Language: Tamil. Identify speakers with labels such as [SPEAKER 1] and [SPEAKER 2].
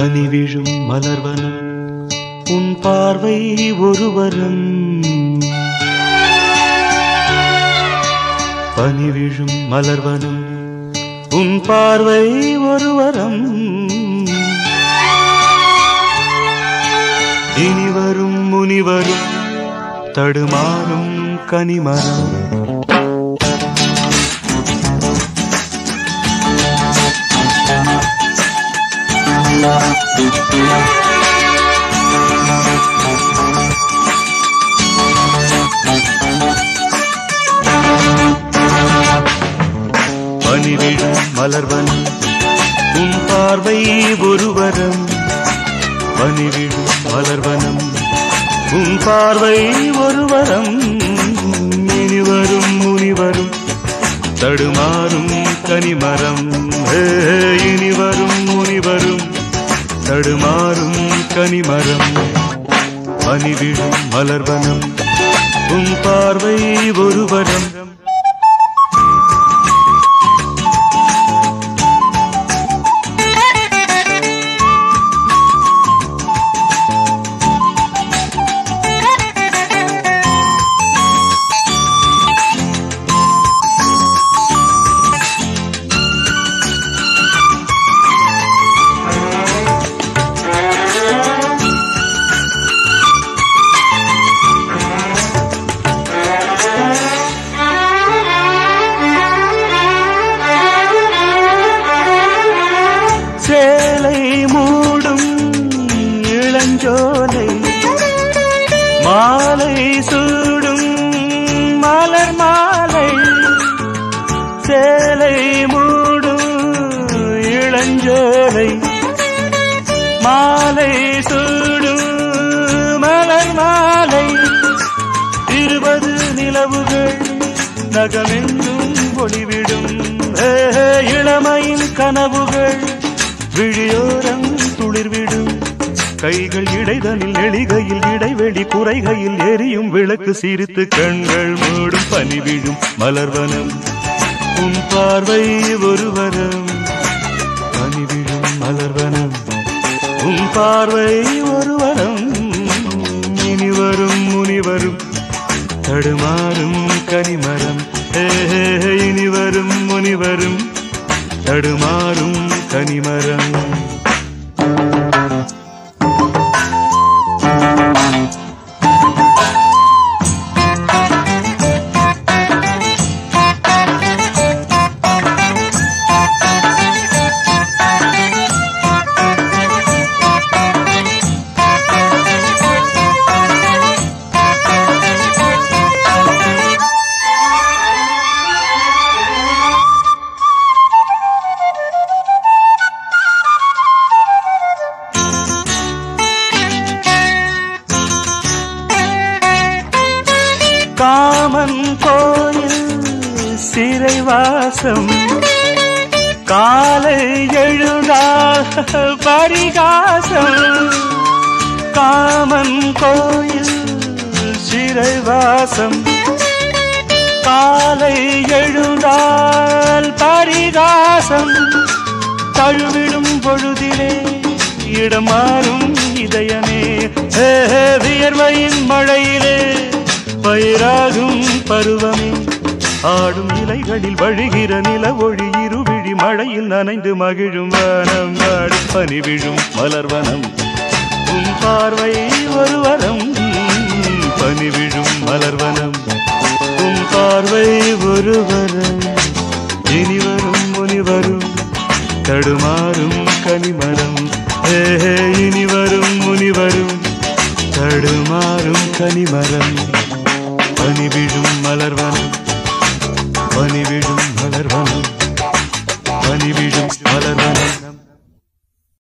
[SPEAKER 1] பனிவிழும் மலர்வனம் உன் பார்வை ஒருவரம். பனிவிழும் மலர்வனம் உன் பார்வை ஒருவரம். இனிவரும் முனிவரும் தடுமாறும் கனிமரம். பனிவிழும் மலர்வனம் உன் பார்வை ஒருவரம். பனிவிழும் மலர்வனம் உன் பார்வை ஒருவரம். இனிவரும் முனிவரும் தடுமாறும் கனிமரம். இனிவரும் முனிவரும் தடுமாறும் கனிமரம். பனிவிழும் மலர்வனம் உன் பார்வை ஒருவரம். சேலை மூடும் இளஞ்சோலை மாலை சூடும் மலர் மாலை. சேலை மூடும் இளஞ்சோலை மாலை சூடும் மலர் மாலை. 20 நிலவுகள் நகமெங்கும் ஒளிவிடும். இளமையின் கனவுகள் விழியோரம் துளிர்விடும். கைகள் இடைதனில் எளிகையில் இடைவெளி குறைகையில் எரியும் விளக்கு சிரித்து கண்கள் மூடும். பனிவிழும் மலர்வனம் உன் பார்வை ஒருவரம். பனிவிழும் மலர்வனம் உன் பார்வை ஒருவரம். இனிவரும் முனிவரும் தடுமாறும் கனிமரம். இனிவரும் முனிவரும் தடுமாறும் கனிமரம். காமன் கோயில் சிறைவாசம் காலை எழுந்தால் பரிகாசம். காமன் கோயில் சிறைவாசம் காலை எழுந்தால் பரிகாசம். தழுவிடும் பொழுதிலே இடம் மாறும் இதயமே. வியர்வையின் மழையிலே பயிராகும் பருவமே. ஆடும் இலைகளில் வழிகிற நில ஒளி இருவிழி மழையில் நனைந்து மகிழும் வனம். ஆடும் பனிவிழும் மலர்வனம் உன் பார்வை ஒருவரம். பனிவிழும் மலர்வனம் உன் பார்வை ஒருவரம். இனிவரும் முனிவரும் தடுமாறும் கனிமரம். இனிவரும் முனிவரும் தடுமாறும் கனிமரம். பனிவிழும் மலர்வனம் பனிவிழும் மலர்வனம் பனிவிழும் மலர்வனம்.